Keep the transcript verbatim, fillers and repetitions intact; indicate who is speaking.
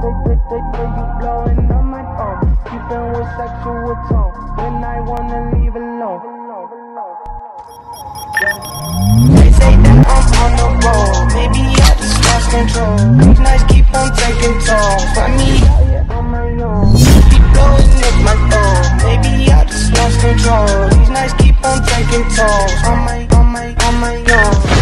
Speaker 1: they, they, they, you blowing on my phone. Keeping with sexual tone when I wanna leave alone. They say that I'm on the road, maybe I just lost control. These nights keep on taking toll. Find me out here on my own. Keep blowing up my phone, maybe I just lost control. These nights keep on taking toll. On my, on my, on my own.